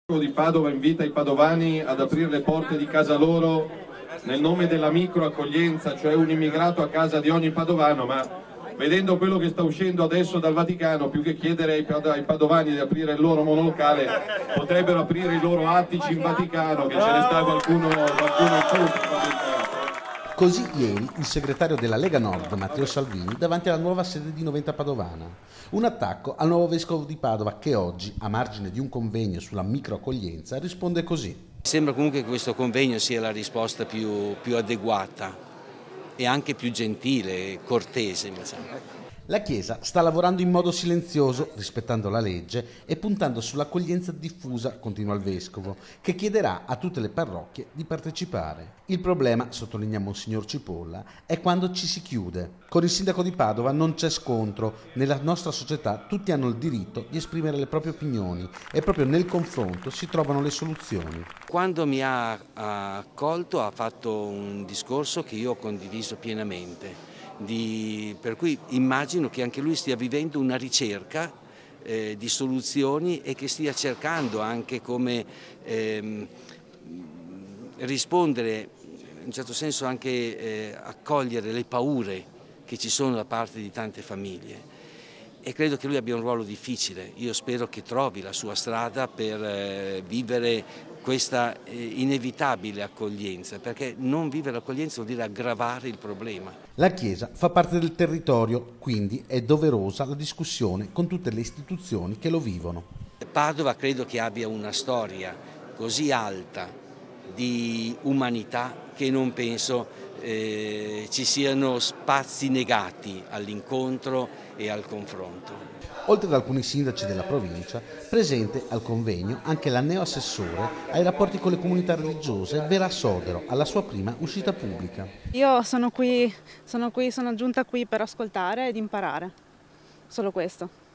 Di Padova invita i padovani ad aprire le porte di casa loro nel nome della microaccoglienza, cioè un immigrato a casa di ogni padovano, ma vedendo quello che sta uscendo adesso dal Vaticano, più che chiedere ai padovani di aprire il loro monolocale, potrebbero aprire i loro attici in Vaticano, che ce ne sta qualcuno in più. Così ieri il segretario della Lega Nord, Matteo Salvini, davanti alla nuova sede di Noventa Padovana. Un attacco al nuovo vescovo di Padova che oggi, a margine di un convegno sulla microaccoglienza, risponde così. Sembra comunque che questo convegno sia la risposta più adeguata e anche più gentile, cortese. La Chiesa sta lavorando in modo silenzioso, rispettando la legge e puntando sull'accoglienza diffusa, continua il Vescovo, che chiederà a tutte le parrocchie di partecipare. Il problema, sottolinea Monsignor Cipolla, è quando ci si chiude. Con il sindaco di Padova non c'è scontro. Nella nostra società tutti hanno il diritto di esprimere le proprie opinioni e proprio nel confronto si trovano le soluzioni. Quando mi ha accolto ha fatto un discorso che io ho condiviso pienamente. Per cui immagino che anche lui stia vivendo una ricerca di soluzioni e che stia cercando anche come rispondere, in un certo senso anche accogliere le paure che ci sono da parte di tante famiglie. E credo che lui abbia un ruolo difficile. Io spero che trovi la sua strada per vivere questa inevitabile accoglienza, perché non vivere l'accoglienza vuol dire aggravare il problema. La Chiesa fa parte del territorio, quindi è doverosa la discussione con tutte le istituzioni che lo vivono. Padova credo che abbia una storia così alta di umanità che non penso ci siano spazi negati all'incontro e al confronto. Oltre ad alcuni sindaci della provincia, presente al convegno anche la neoassessore ai rapporti con le comunità religiose Vera Sodero, alla sua prima uscita pubblica. Io sono giunta qui per ascoltare ed imparare, solo questo.